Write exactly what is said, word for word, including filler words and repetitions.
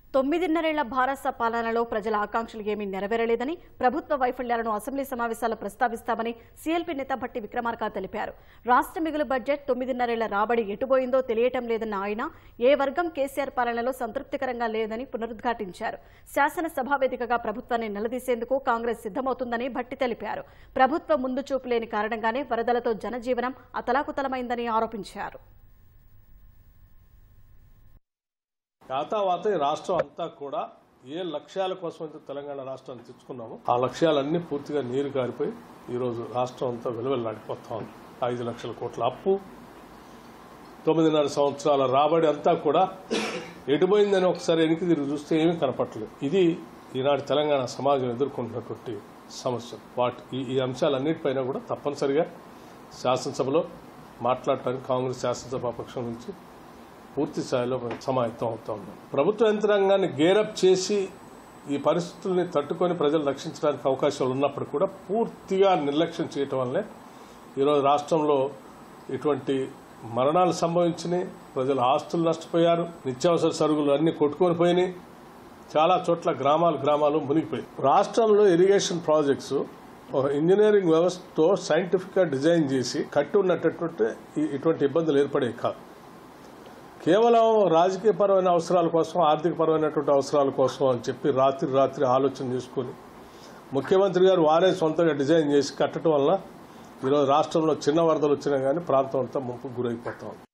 తొమ్మిదిన్నరేళ్ల భారత పాలనలో ప్రజల ఆకాంక్షలు ఏమీ నెరవేరలేదని, ప్రభుత్వ వైఫల్యాలను అసెంబ్లీ సమావేశాల్లో ప్రస్తావిస్తామని సీఎల్పీ నేత భట్టి విక్రమార్క తెలిపారు. రాష్ట్ర మిగులు బడ్జెట్ తొమ్మిదిన్నరేళ్ల రాబడి ఎటుపోయిందో తెలియటం లేదన్న ఆయన ఏ వర్గం కేసీఆర్ పాలనలో సంతృప్తికరంగా లేదని పునరుద్ఘాటించారు. శాసనసభ వేదికగా ప్రభుత్వాన్ని నిలదీసేందుకు కాంగ్రెస్ సిద్దమవుతుందని భట్టి తెలిపారు. ప్రభుత్వ ముందు చూపు లేని కారణంగానే వరదలతో జనజీవనం అతలాకుతలమైందని ఆరోపించారు. యాతావాత ఈ రాష్ట్రం అంతా కూడా ఏ లక్ష్యాల కోసం అయితే తెలంగాణ రాష్ట్రాన్ని తెచ్చుకున్నామో ఆ లక్ష్యాలన్నీ పూర్తిగా నీరు కారిపోయి ఈరోజు రాష్ట్రం అంతా విలువెల్లాడిపోతా ఉంది. ఐదు లక్షల కోట్ల అప్పు, తొమ్మిదిన్నర సంవత్సరాల రాబడి అంతా కూడా ఎటుపోయిందని ఒకసారి వెనక్కి తిరిగి చూస్తే ఏమీ కనపట్టలేదు. ఇది ఈనాటి తెలంగాణ సమాజం ఎదుర్కొంటున్నటువంటి సమస్య. వాటి ఈ ఈ అంశాలన్నిటిపైన కూడా తప్పనిసరిగా శాసనసభలో మాట్లాడటానికి కాంగ్రెస్ శాసనసభ పక్షం నుంచి పూర్తి స్థాయిలో సమాయత్తం అవుతా ఉన్నాం. ప్రభుత్వ యంత్రాంగాన్ని గేరప్ చేసి ఈ పరిస్థితుల్ని తట్టుకొని ప్రజలు రక్షించడానికి అవకాశాలు ఉన్నప్పుడు కూడా పూర్తిగా నిర్లక్ష్యం చేయటం వల్లే ఈరోజు రాష్ట్రంలో ఇటువంటి మరణాలు సంభవించినాయి. ప్రజల ఆస్తులు నష్టపోయారు, నిత్యావసర సరుకులు అన్ని కొట్టుకొని పోయినాయి, చాలా చోట్ల గ్రామాలు గ్రామాలు మునిగిపోయాయి. రాష్ట్రంలో ఇరిగేషన్ ప్రాజెక్ట్స్ ఒక ఇంజనీరింగ్ వ్యవస్థతో సైంటిఫిక్ గా డిజైన్ చేసి కట్టి ఉన్నటువంటి ఇటువంటి ఇబ్బందులు ఏర్పడే కాదు. కేవలం రాజకీయపరమైన అవసరాల కోసం, ఆర్థికపరమైనటువంటి అవసరాల కోసం అని చెప్పి రాత్రి రాత్రి ఆలోచన చేసుకుని ముఖ్యమంత్రి గారు వారే సొంతంగా డిజైన్ చేసి కట్టడం వల్ల ఈరోజు రాష్ట్రంలో చిన్న వరదలు వచ్చినా కానీ ప్రాంతం అంతా ముంపుకు గురైపోతాం.